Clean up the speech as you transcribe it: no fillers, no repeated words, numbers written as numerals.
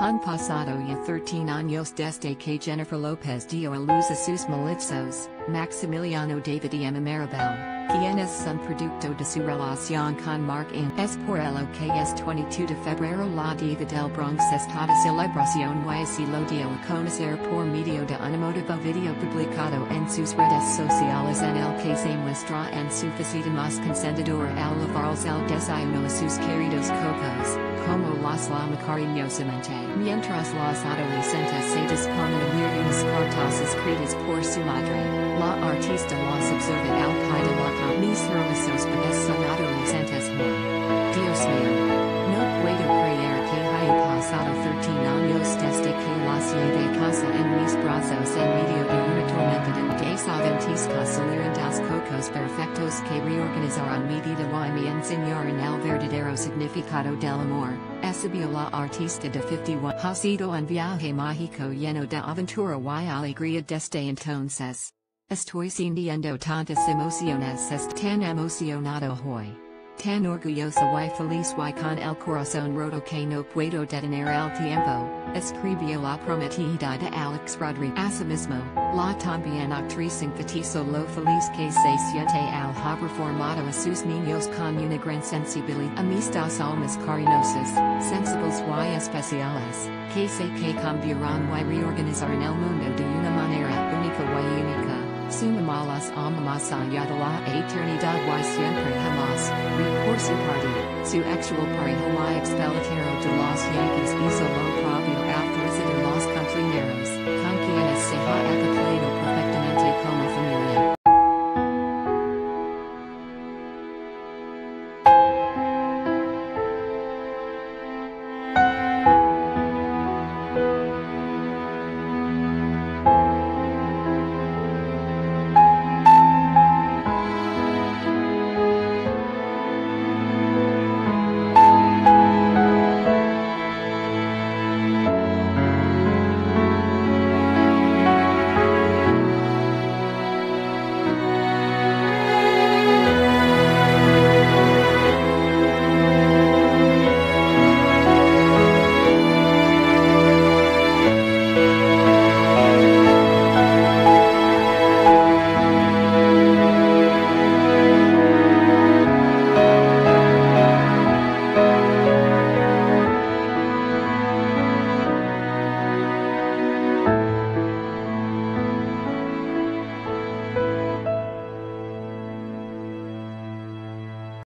Han pasado ya 13 años desde que Jennifer Lopez dio a luz a sus mellizos, Maximiliano David y Maribel, quienes son producto de su relación con Marc Anthony. Es por ello que es 22 de febrero la Diva del Bronx está de celebración y se lo dio a conocer por medio de un emotivo video publicado en sus redes sociales en el que se muestra en su faceta más consentidora al llevarles el desayuno a sus queridos cocos, como las llama cariñosamente. Mientras los adolescentes se disponen a leer unas cartas escritas por su madre, la artista los observa al pie de la cama. Mis hermosos bebés son adolescentes muy. Dios mío. No puedo creer que haya pasado 13 años desde que las llevé a casa en mis brazos en medio de una tormenta de desaventiscas salieron dos cocos perfectos que reorganizaron mi vida y me enseñaron el verdadero significado del amor. Exhibió la artista de 51. Ha sido un viaje mágico lleno de aventura y alegría desde entonces. Estoy sintiendo tantas emociones, tan emocionado hoy. Tan orgulloso y feliz y con el corazón roto que no puedo detener el tiempo, escribió la prometida de Alex Rodriguez Asimismo, la también actriz enfatizó lo feliz que se siente al haber formado a sus niños con una gran sensibilidad. Amistas almas cariñosas, sensibles y especiales, que sé que cambiarán y reorganizarán el mundo de una manera única y única. Sumamos más allá de la eternidad y siempre jamás. Por su parte, su actual pareja y ex pelotero de los Yankees hizo lo